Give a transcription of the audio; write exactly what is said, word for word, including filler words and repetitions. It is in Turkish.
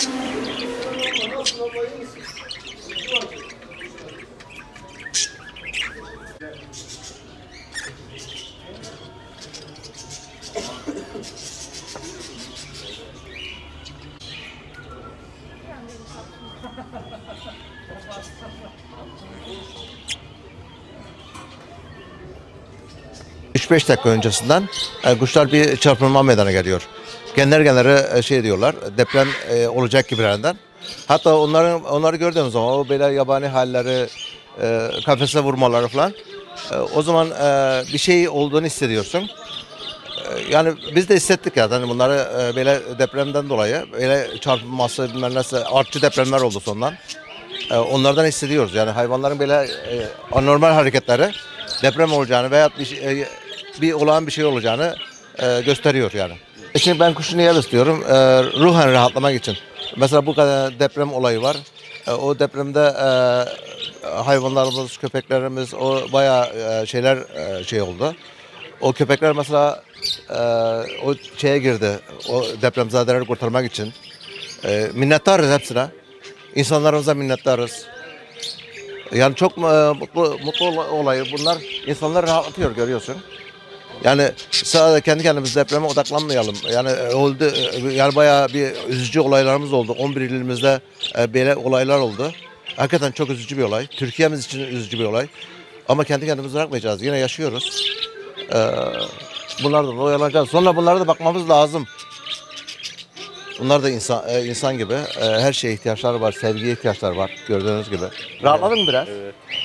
üç beş dakika öncesinden e, kuşlar bir çarpılma meydana geliyor. Genler genlere e, şey diyorlar, deprem e, olacak gibilerinden. Hatta onların onları gördüğümüz zaman o böyle yabani halleri, e, kafese vurmaları falan, e, o zaman e, bir şey olduğunu hissediyorsun. E, yani biz de hissettik ya, hani bunları e, böyle depremden dolayı böyle çarpılması, bilmem nasıl artçı depremler oldu sondan. E, onlardan hissediyoruz. Yani hayvanların böyle e, anormal hareketleri deprem olacağını veya bir, şey- e, bir olağan bir şey olacağını e, gösteriyor yani. E Şimdi ben kuşu niye besliyorum? E, ruhen rahatlamak için. Mesela bu kadar deprem olayı var. E, o depremde e, hayvanlarımız, köpeklerimiz, o bayağı e, şeyler e, şey oldu. O köpekler mesela e, o şeye girdi. O depremzadeleri kurtarmak için. E, minnettarız hepsine. İnsanlarımıza minnettarız. Yani çok e, mutlu mutlu ola- olayı bunlar, insanları rahatlatıyor, görüyorsun. Yani sadece kendi kendimize depreme odaklanmayalım. Yani e, oldu e, yani bayağı bir üzücü olaylarımız oldu. on bir ilimizde e, böyle olaylar oldu. Hakikaten çok üzücü bir olay. Türkiye'miz için üzücü bir olay. Ama kendi kendimizi bırakmayacağız. Yine yaşıyoruz. E, Bunlardan oyalanacağız. Sonra bunlara da bakmamız lazım. Bunlar da insan e, insan gibi. E, her şeye ihtiyaçları var. Sevgiye ihtiyaçları var. Gördüğünüz gibi. Rahatladın mı biraz? Evet.